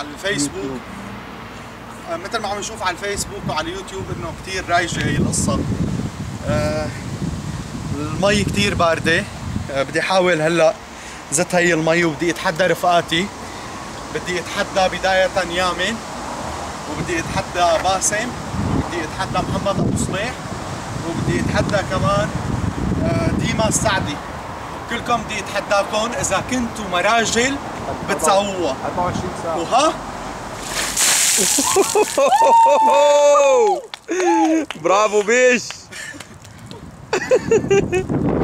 على الفيسبوك. مثل ما عم نشوف على الفيسبوك وعلى اليوتيوب انه كثير رايجه هي القصه. المي كثير بارده. بدي احاول هلا زت هي المي وبدي اتحدى رفقاتي. بدي اتحدى بدايه يامن، وبدي اتحدى باسم، وبدي اتحدى محمد ابو صليح، وبدي اتحدى كمان ديما السعدي. كلكم بدي اتحداكم اذا كنتوا مراجل بتساووها 24 ساعة. وها برافو بيش.